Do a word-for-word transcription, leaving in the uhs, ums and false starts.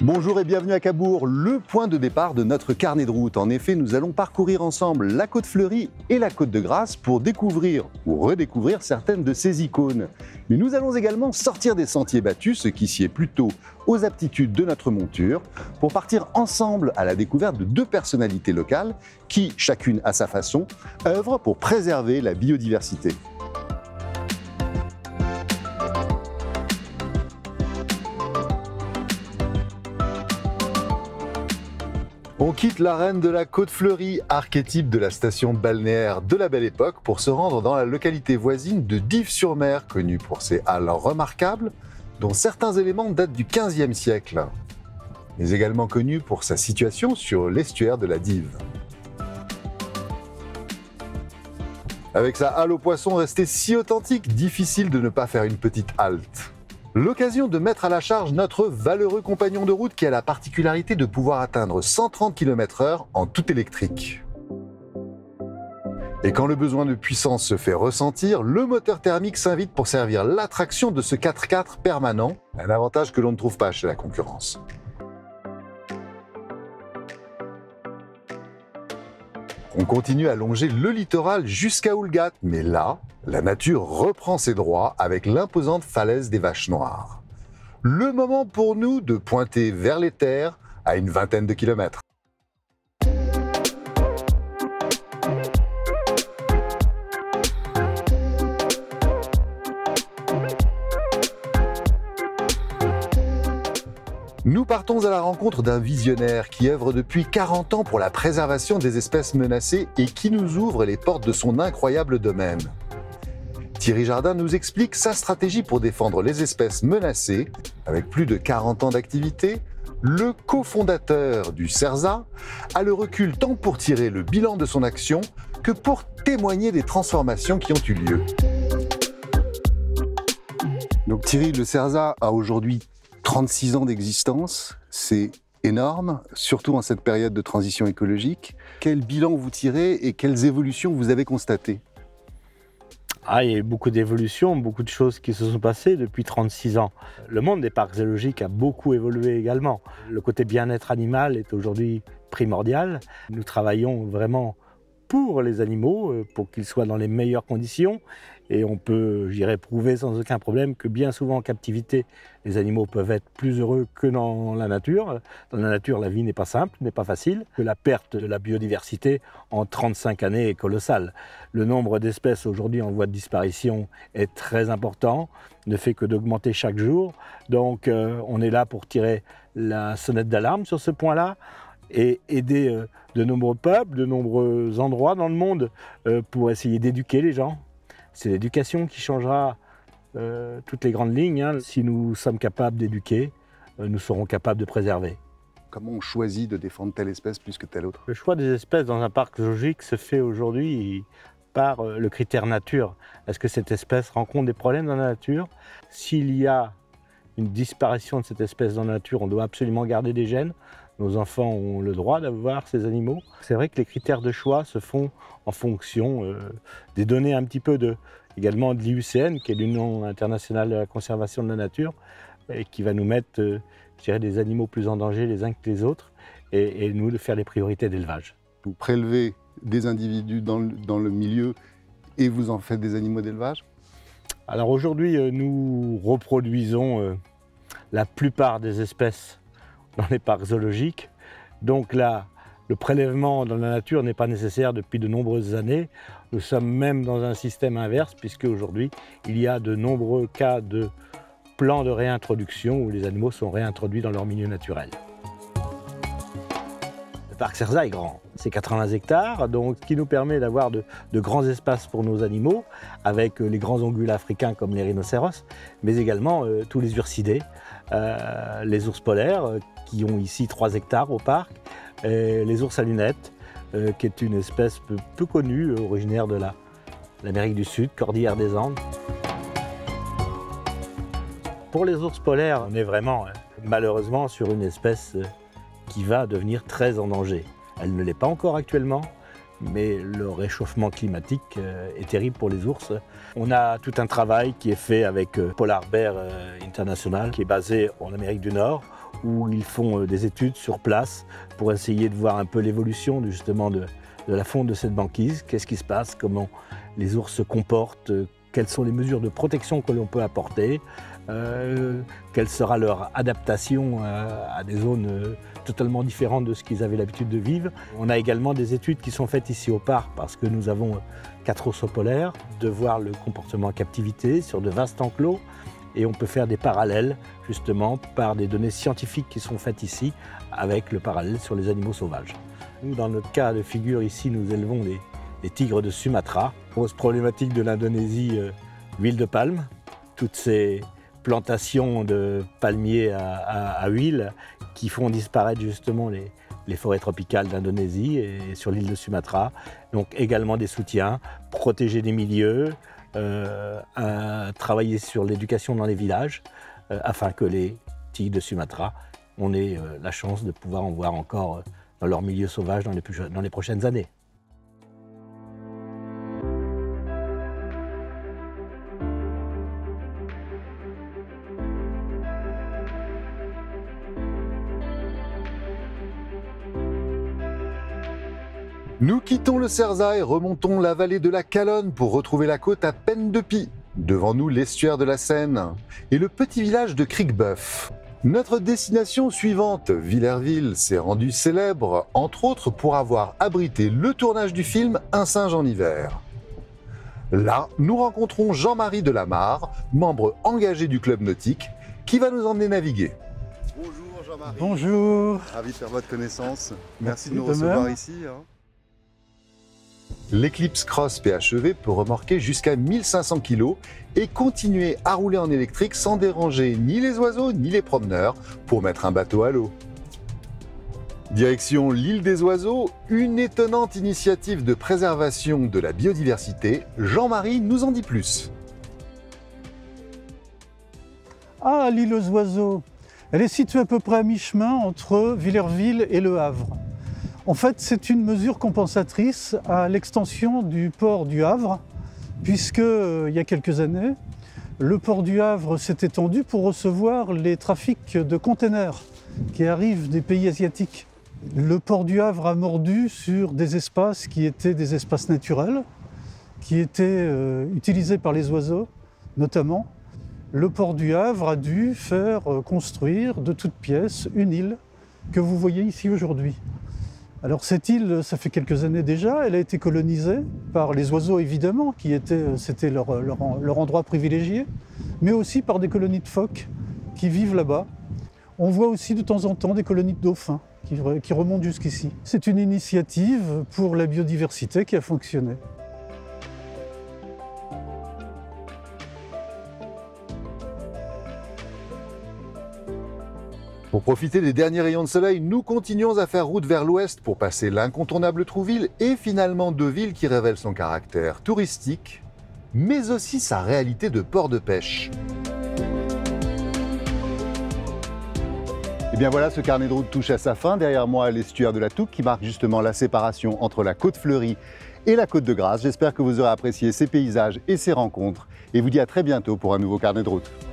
Bonjour et bienvenue à Cabourg, le point de départ de notre carnet de route. En effet, nous allons parcourir ensemble la Côte Fleurie et la Côte de Grâce pour découvrir ou redécouvrir certaines de ces icônes. Mais nous allons également sortir des sentiers battus, ce qui sied plutôt aux aptitudes de notre monture, pour partir ensemble à la découverte de deux personnalités locales qui, chacune à sa façon, œuvrent pour préserver la biodiversité. On quitte l'arène de la Côte Fleurie, archétype de la station balnéaire de la Belle Époque, pour se rendre dans la localité voisine de Dives-sur-Mer, connue pour ses halles remarquables, dont certains éléments datent du quinzième siècle, mais également connue pour sa situation sur l'estuaire de la Dive. Avec sa halle aux poissons restée si authentique, difficile de ne pas faire une petite halte. L'occasion de mettre à la charge notre valeureux compagnon de route qui a la particularité de pouvoir atteindre cent trente kilomètres heure en tout électrique. Et quand le besoin de puissance se fait ressentir, le moteur thermique s'invite pour servir l'attraction de ce quatre quatre permanent, un avantage que l'on ne trouve pas chez la concurrence. On continue à longer le littoral jusqu'à Oulgat, mais là, la nature reprend ses droits avec l'imposante falaise des Vaches Noires. Le moment pour nous de pointer vers les terres à une vingtaine de kilomètres. Nous partons à la rencontre d'un visionnaire qui œuvre depuis quarante ans pour la préservation des espèces menacées et qui nous ouvre les portes de son incroyable domaine. Thierry Jardin nous explique sa stratégie pour défendre les espèces menacées. Avec plus de quarante ans d'activité, le cofondateur du CERSA a le recul tant pour tirer le bilan de son action que pour témoigner des transformations qui ont eu lieu. Donc Thierry, le CERSA a aujourd'hui trente-six ans d'existence, c'est énorme, surtout en cette période de transition écologique. Quel bilan vous tirez et quelles évolutions vous avez constatées ? Ah, il y a eu beaucoup d'évolutions, beaucoup de choses qui se sont passées depuis trente-six ans. Le monde des parcs zoologiques a beaucoup évolué également. Le côté bien-être animal est aujourd'hui primordial. Nous travaillons vraiment pour les animaux, pour qu'ils soient dans les meilleures conditions. Et on peut, je dirais, prouver sans aucun problème que bien souvent en captivité, les animaux peuvent être plus heureux que dans la nature. Dans la nature, la vie n'est pas simple, n'est pas facile. Que la perte de la biodiversité en trente-cinq années est colossale. Le nombre d'espèces aujourd'hui en voie de disparition est très important, ne fait que d'augmenter chaque jour. Donc euh, on est là pour tirer la sonnette d'alarme sur ce point-là et aider euh, de nombreux peuples, de nombreux endroits dans le monde euh, pour essayer d'éduquer les gens. C'est l'éducation qui changera euh, toutes les grandes lignes. Hein. Si nous sommes capables d'éduquer, euh, nous serons capables de préserver. Comment on choisit de défendre telle espèce plus que telle autre ? Le choix des espèces dans un parc zoologique se fait aujourd'hui par euh, le critère nature. Est-ce que cette espèce rencontre des problèmes dans la nature ? S'il y a une disparition de cette espèce dans la nature, on doit absolument garder des gènes. Nos enfants ont le droit d'avoir ces animaux. C'est vrai que les critères de choix se font en fonction euh, des données un petit peu de, également de l'I U C N, qui est l'Union internationale de la conservation de la nature, et qui va nous mettre euh, je dirais, des animaux plus en danger les uns que les autres, et, et nous de faire les priorités d'élevage. Vous prélevez des individus dans le, dans le milieu et vous en faites des animaux d'élevage ? Alors aujourd'hui, euh, nous reproduisons euh, la plupart des espèces dans les parcs zoologiques. Donc là, le prélèvement dans la nature n'est pas nécessaire depuis de nombreuses années. Nous sommes même dans un système inverse, puisque aujourd'hui, il y a de nombreux cas de plans de réintroduction où les animaux sont réintroduits dans leur milieu naturel. Le parc CERSA est grand, c'est quatre-vingts hectares, donc ce qui nous permet d'avoir de, de grands espaces pour nos animaux, avec les grands ongulés africains comme les rhinocéros, mais également euh, tous les ursidés, euh, les ours polaires, euh, qui ont ici trois hectares au parc, et les ours à lunettes, euh, qui est une espèce peu, peu connue, originaire de la, l'Amérique du Sud, cordillère des Andes. Pour les ours polaires, on est vraiment, malheureusement, sur une espèce qui va devenir très en danger. Elle ne l'est pas encore actuellement, mais le réchauffement climatique est terrible pour les ours. On a tout un travail qui est fait avec Polar Bear International, qui est basé en Amérique du Nord, où ils font des études sur place pour essayer de voir un peu l'évolution justement de, de la fonte de cette banquise. Qu'est-ce qui se passe, comment les ours se comportent, quelles sont les mesures de protection que l'on peut apporter, euh, quelle sera leur adaptation à, à des zones euh, totalement différentes de ce qu'ils avaient l'habitude de vivre. On a également des études qui sont faites ici au parc parce que nous avons quatre ours polaires, de voir le comportement en captivité sur de vastes enclos et on peut faire des parallèles justement par des données scientifiques qui sont faites ici avec le parallèle sur les animaux sauvages. Nous, dans notre cas de figure ici, nous élevons les, les tigres de Sumatra. Grosse problématique de l'Indonésie, euh, l'huile de palme, toutes ces plantations de palmiers à, à, à huile qui font disparaître justement les, les forêts tropicales d'Indonésie et sur l'île de Sumatra. Donc également des soutiens, protéger des milieux, euh, à travailler sur l'éducation dans les villages euh, afin que les tigres de Sumatra, on ait euh, la chance de pouvoir en voir encore euh, dans leur milieu sauvage dans les, plus, dans les prochaines années. Nous quittons le Cerza et remontons la vallée de la Calonne pour retrouver la côte à peine de pie. Devant nous, l'estuaire de la Seine et le petit village de Cricbeuf. Notre destination suivante, Villerville, s'est rendue célèbre, entre autres pour avoir abrité le tournage du film Un singe en hiver. Là, nous rencontrons Jean-Marie Delamarre, membre engagé du club nautique, qui va nous emmener naviguer. Bonjour Jean-Marie. Bonjour. Ravi de faire votre connaissance. Merci, Merci de nous de recevoir même. ici. Hein. L'Eclipse Cross P H E V peut remorquer jusqu'à mille cinq cents kilos et continuer à rouler en électrique sans déranger ni les oiseaux ni les promeneurs pour mettre un bateau à l'eau. Direction l'île des oiseaux, une étonnante initiative de préservation de la biodiversité. Jean-Marie nous en dit plus. Ah, l'île aux oiseaux. Elle est située à peu près à mi-chemin entre Villerville et Le Havre. En fait, c'est une mesure compensatrice à l'extension du port du Havre, puisque, euh, il y a quelques années, le port du Havre s'est étendu pour recevoir les trafics de containers qui arrivent des pays asiatiques. Le port du Havre a mordu sur des espaces qui étaient des espaces naturels, qui étaient euh, utilisés par les oiseaux, notamment. Le port du Havre a dû faire euh, construire de toutes pièces une île que vous voyez ici aujourd'hui. Alors cette île, ça fait quelques années déjà, elle a été colonisée par les oiseaux évidemment, qui étaient, c'était leur, leur, leur endroit privilégié, mais aussi par des colonies de phoques qui vivent là-bas. On voit aussi de temps en temps des colonies de dauphins qui, qui remontent jusqu'ici. C'est une initiative pour la biodiversité qui a fonctionné. Pour profiter des derniers rayons de soleil, nous continuons à faire route vers l'ouest pour passer l'incontournable Trouville et finalement Deauville qui révèle son caractère touristique, mais aussi sa réalité de port de pêche. Et bien voilà, ce carnet de route touche à sa fin. Derrière moi, l'estuaire de la Touques qui marque justement la séparation entre la côte fleurie et la côte de Grasse. J'espère que vous aurez apprécié ces paysages et ces rencontres et vous dis à très bientôt pour un nouveau carnet de route.